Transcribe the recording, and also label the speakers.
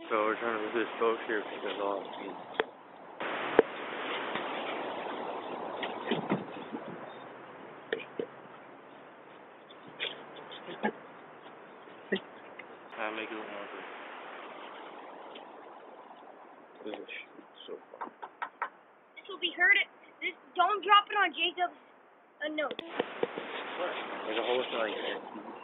Speaker 1: So we're trying to do this boat here because all I make it look more. This is so fun.
Speaker 2: This will be heard. Don't drop it on Jacob's note.
Speaker 1: What? There's a whole thing like